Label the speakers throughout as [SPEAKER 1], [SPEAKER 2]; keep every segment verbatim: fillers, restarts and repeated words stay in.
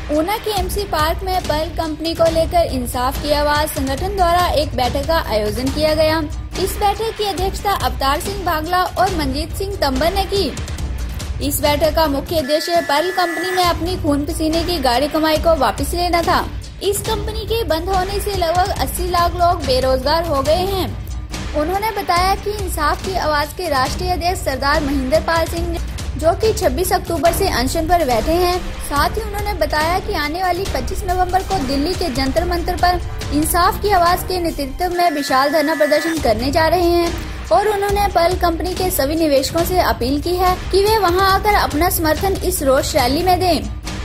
[SPEAKER 1] ऊना के MC park में Pearl company को लेकर इंसाफ की आवाज संगठन द्वारा एक बैठक का आयोजन किया गया। इस बैठक की अध्यक्षता अवतार सिंह भागला और मंजीत सिंह तंबर ने की। इस बैठक का मुख्य उद्देश्य पर्ल कंपनी में अपनी खून पसीने की गाढ़ी कमाई को वापस लेना था। इस कंपनी के बंद होने से लगभग अस्सी लाख लोग बेरोजगार हो गए हैं। उन्होंने बताया कि इंसाफ की आवाज के राष्ट्रीय अध्यक्ष सरदार महेंद्र पाल सिंह जो कि छब्बीस अक्टूबर से अनशन पर बैठे हैं। साथ ही उन्होंने बताया कि आने वाली पच्चीस नवंबर को दिल्ली के जंतर मंतर पर इंसाफ की आवाज के नेतृत्व में विशाल धरना प्रदर्शन करने जा रहे हैं और उन्होंने पर्ल कंपनी के सभी निवेशकों से अपील की है कि वे वहां आकर अपना समर्थन इस रोष रैली में दें।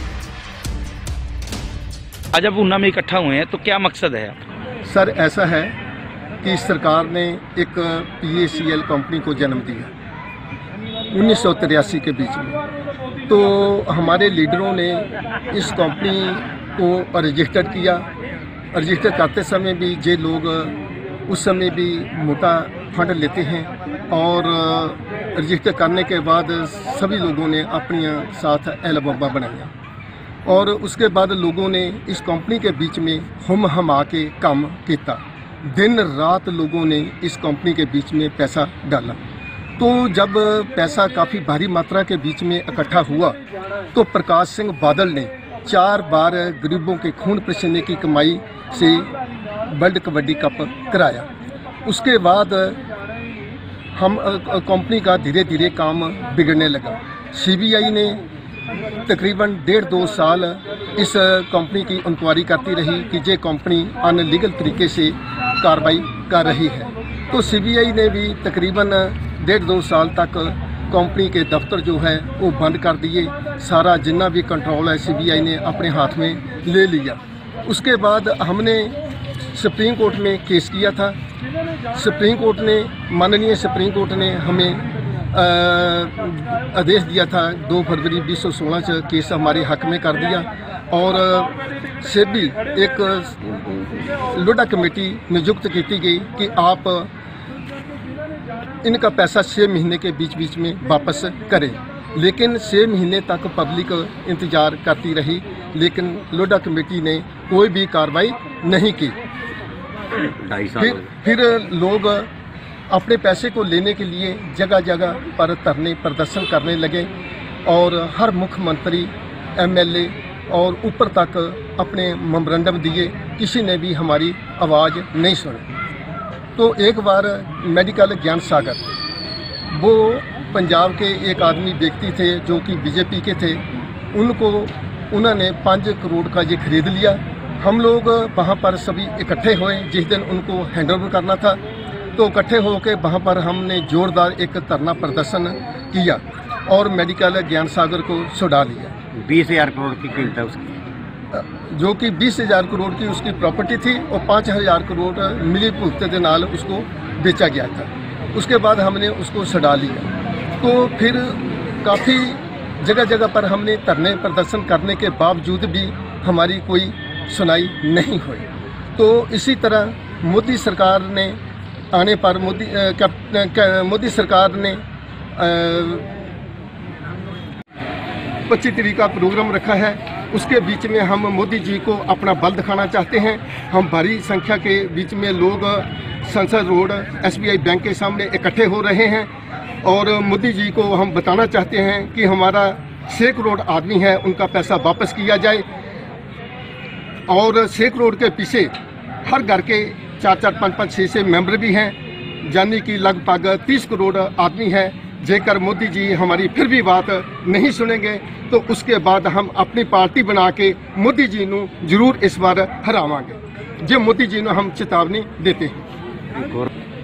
[SPEAKER 2] आज अब ऊना में इकट्ठा हुए हैं तो क्या मकसद है?
[SPEAKER 3] सर, ऐसा है कि सरकार ने एक P A C L company को जन्म दिया उन्नीस सौ तिरासी के बीच में, तो हमारे लीडरों ने इस कंपनी को रजिस्टर किया। रजिस्टर करते समय भी जे लोग उस समय भी मोटा फंड लेते हैं और रजिस्टर करने के बाद सभी लोगों ने अपने साथ एल्बम बनाया और उसके बाद लोगों ने इस कंपनी के बीच में हम हम आके काम किया। दिन रात लोगों ने इस कंपनी के बीच में पैसा डाला। तो जब पैसा काफ़ी भारी मात्रा के बीच में इकट्ठा हुआ तो प्रकाश सिंह बादल ने चार बार गरीबों के खून पसीने की कमाई से वर्ल्ड कबड्डी कप कराया। उसके बाद हम कंपनी का धीरे धीरे काम बिगड़ने लगा। सी बी आई ने तकरीबन डेढ़ दो साल इस कंपनी की इंक्वायरी करती रही कि ये कंपनी अनलीगल तरीके से कार्रवाई कर रही है। तो सी बी आई ने भी तकरीबन डेढ़ दो साल तक कंपनी के दफ्तर जो है वो बंद कर दिए। सारा जितना भी कंट्रोल है सी बी आई ने अपने हाथ में ले लिया। उसके बाद हमने सुप्रीम कोर्ट में केस किया था। सुप्रीम कोर्ट ने माननीय सुप्रीम कोर्ट ने हमें आदेश दिया था दो फरवरी बीस सौ सोलह से केस हमारे हक में कर दिया और सेबी एक लोडा कमेटी नियुक्त की गई कि आप इनका पैसा छः महीने के बीच बीच में वापस करें। लेकिन छः महीने तक पब्लिक इंतज़ार करती रही, लेकिन लोडा कमेटी ने कोई भी कार्रवाई नहीं की। फिर फिर लोग अपने पैसे को लेने के लिए जगह जगह पर धरने प्रदर्शन करने लगे और हर मुख्यमंत्री, एम एल ए और ऊपर तक अपने मेमोरेंडम दिए। किसी ने भी हमारी आवाज़ नहीं सुनी। तो एक बार मेडिकल ज्ञान सागर, वो पंजाब के एक आदमी व्यक्ति थे जो कि बीजेपी के थे, उनको उन्होंने पाँच करोड़ का ये खरीद लिया। हम लोग वहाँ पर सभी इकट्ठे हुए जिस दिन उनको हैंड ओवर करना था। तो इकट्ठे होकर वहाँ पर हमने जोरदार एक धरना प्रदर्शन किया और मेडिकल ज्ञान सागर को छुड़ा लिया।
[SPEAKER 2] बीस हजार करोड़ की कीमत है उसकी,
[SPEAKER 3] जो कि बीस हजार करोड़ की उसकी प्रॉपर्टी थी और पाँच हजार करोड़ मिली भुगते के नाल उसको बेचा गया था। उसके बाद हमने उसको छुड़ा लिया। तो फिर काफ़ी जगह जगह पर हमने धरने प्रदर्शन करने के बावजूद भी हमारी कोई सुनाई नहीं हुई। तो इसी तरह मोदी सरकार ने आने पर मोदी मोदी सरकार ने पच्चीस तारीख का प्रोग्राम रखा है। उसके बीच में हम मोदी जी को अपना बल दिखाना चाहते हैं। हम भारी संख्या के बीच में लोग Sansad road S B I bank के सामने इकट्ठे हो रहे हैं और मोदी जी को हम बताना चाहते हैं कि हमारा छः करोड़ आदमी है, उनका पैसा वापस किया जाए और छः करोड़ के पीछे हर घर के चार चार पाँच पाँच छः छः मेंबर भी हैं, यानी कि लगभग तीस करोड़ आदमी है। जेकर मोदी जी हमारी फिर भी बात नहीं सुनेंगे तो उसके बाद हम अपनी पार्टी बना के मोदी जी को जरूर इस बार हरावांगे। जो मोदी जी ने हम चेतावनी देते हैं।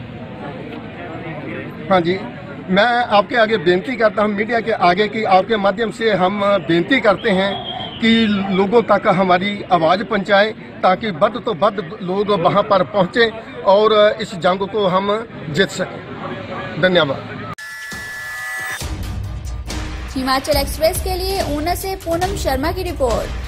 [SPEAKER 3] हाँ जी, मैं आपके आगे बेनती करता हूँ, मीडिया के आगे कि आपके माध्यम से हम बेनती करते हैं कि लोगों तक हमारी आवाज़ पहुँचाएं ताकि बद तो बद लोग वहाँ पर पहुँचें और इस जंग को हम जीत सकें। धन्यवाद।
[SPEAKER 1] हिमाचल एक्सप्रेस के लिए ऊना से पूनम शर्मा की रिपोर्ट।